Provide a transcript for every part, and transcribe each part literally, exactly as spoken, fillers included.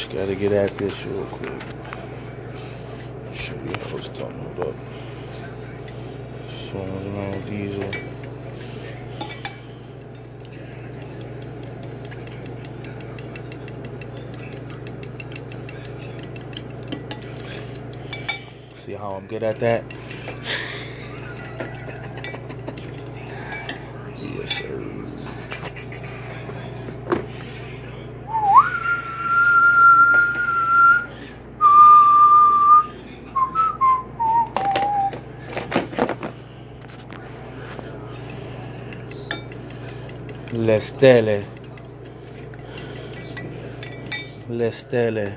Just gotta get at this real quick. Show you how it's done. Hold up. Showing around diesel. See how I'm good at that? Yes, sir. Le stelle. Le stelle.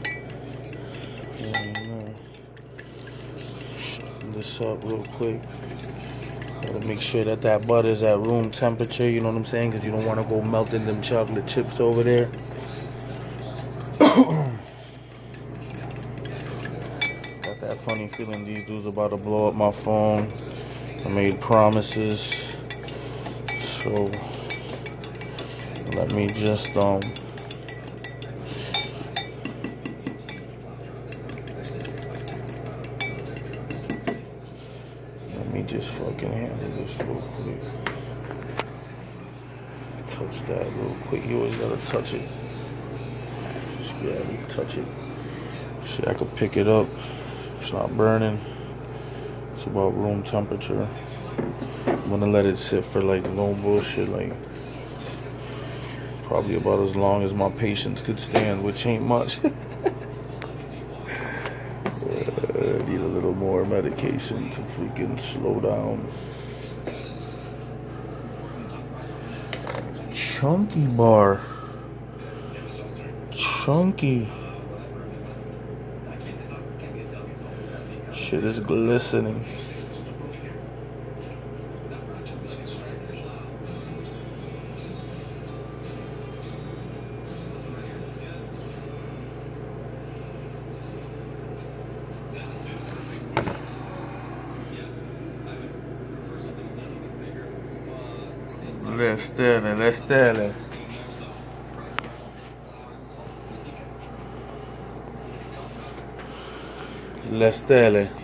Shuffle this up real quick. Gotta make sure that that butter's at room temperature, you know what I'm saying? Because you don't want to go melting them chocolate chips over there. Got that funny feeling these dudes about to blow up my phone. I made promises. So let me just um let me just fucking handle this real quick. Touch that real quick. You always gotta touch it. Just grab it, touch it. See, I could pick it up. It's not burning. It's about room temperature. I'm gonna let it sit for like no bullshit, like probably about as long as my patience could stand, which ain't much. uh, I need a little more medication to freaking slow down. Chunky bar. Chunky. Shit is glistening. Le stelle, le stelle. Le stelle.